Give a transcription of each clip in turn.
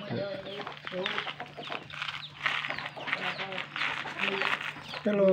Hello.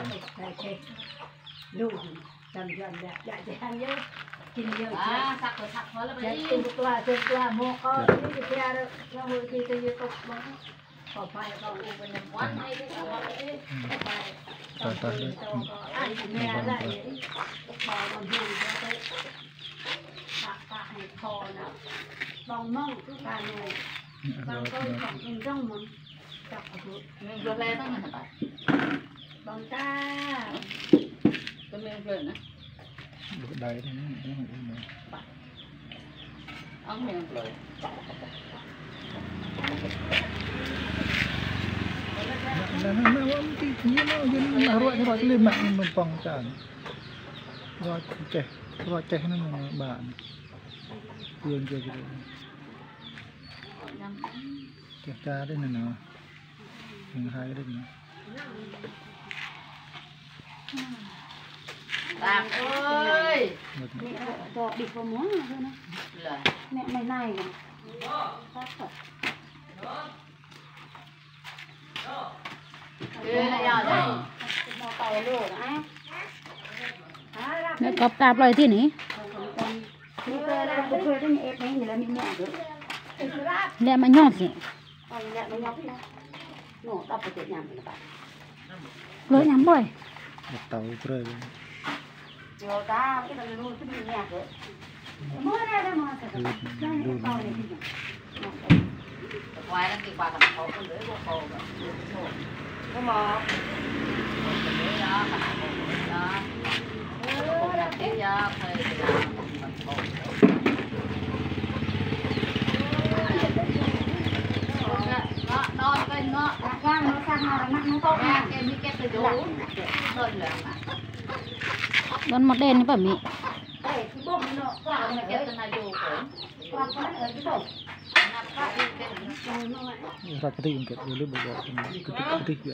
Đủ tầm dần dạ chị ăn nhớ kinh nhiều sặc thôi là bây giờ từ qua mua con cái kia đó cho người kia tôi tục mà còn phải còn bên làm quán hay cái đó đấy phải ai nghe lại bò còn dùng cho tôi tạ hay kho nào bông mông cứ cả này bông tôi còn in trong mình chọc mình vừa lên đó mình phải bông ta cái miếng rồi nữa Đấy thì ông miếng rồi nó cái gì nó dân rồi lên mạng mình bằng cả rồi trẻ nó bạn quyền chưa cái trẻ cha đấy này nào hai đấy này Tạm ơi mẹ cho đi có muốn rồi nè mẹ mày này rồi Mẹ cọp tạp lại thế này lẹ mà nhọt gì lỡ nhắm bồi tàu rồi rồi ta cái thằng nuôi cái nhà rồi mua ra đây mà ngoài đang đi qua thành phố con lưới của cô cái mò con lưới đó thành phố đó con làm cái do thuê thì làm đo cái nó sang nó mắc nó tốt ra cái mi cái từ đủ thôi là con một đèn phải mị đây cái bông nó qua cái cái từ này đủ qua ở cái bông ra cái tiền cái lên bộ cái vậy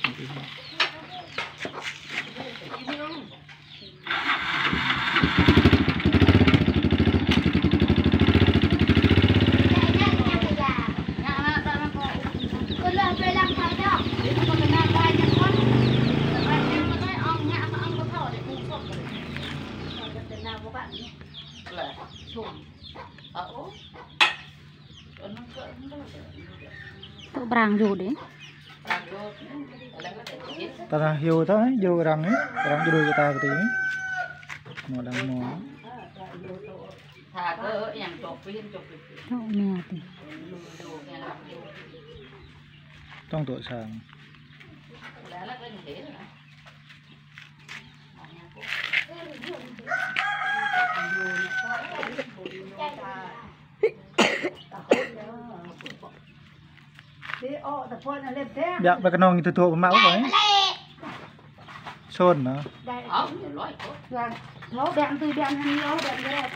tụ brang dù đấy ta là hiểu thôi vô rằng ấy rằng đôi ta cái tiếng mò đang mò thà cơอย่างจบviênจบ thọ mèo thì trong tuổi sàng là cái gì đấy dạ và cái nòng từ thua máu đấy xôn nữa nó đạn từ đạn hàng lâu đạn cái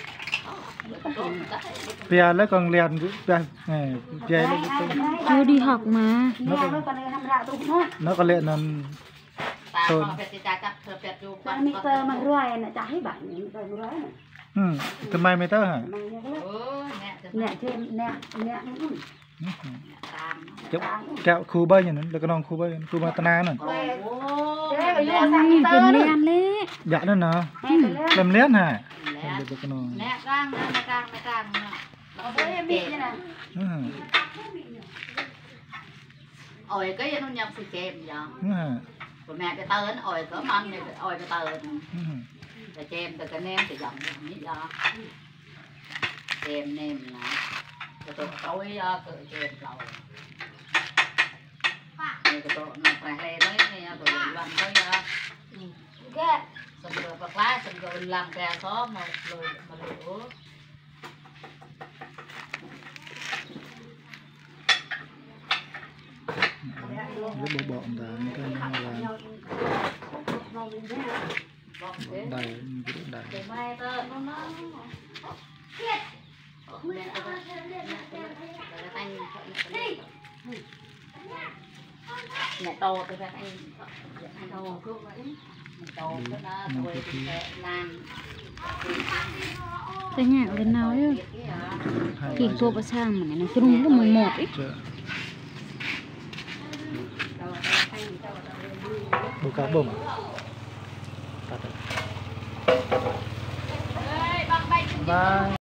bia lấy con liền bia này bia chưa đi học mà nó có liền là xôn mi tơ mà ruồi này trái bạn ruồi này ทำไมไม่เตอร์ฮะ nè thêm nè nè แกะคูเบอร์อย่างนั้นแล้วก็น้องคูเบอร์คูมาตนาหน่อยเป็นเรียนเลยอยากนั่นเนาะเล่มเลี้ยนฮะเด็กก็น้องแม่กลางนะแม่กลางเราเฮ้ยมีนี่นะเอ๋ยก็ยังนุ่งยำสีเกมยังแม่ไปเตือนเอ๋ยก็มันเนี่ยเอ๋ยไปเตือนแต่เกมแต่ก็เนมแต่ยังนี่ยาเกมเนมนะแต่ตัวเขาไอ้ยาเกิดเกมเรานี่ก็ตัวมันไปเลยน้อยเนี่ยตัววันน้อยยาก็สมบูรณ์ปลาสมบูรณ์ลำแกซ้อมมาเลยมาเลยโอ้แล้วบอกบอกตาไม่ได้ไม่อะไรได้ได้ไม่เติมน้องเฮ็ดแม่ก็แต่anh mẹ to tôi phải anh to thuốc vậy mẹ to cái đó tôi sẽ làm cái nhà lên nào ấy Hai thì ba tua giờ. bữa sang mà này nó chung có 11 ấy Chưa. Buka bom. Bye.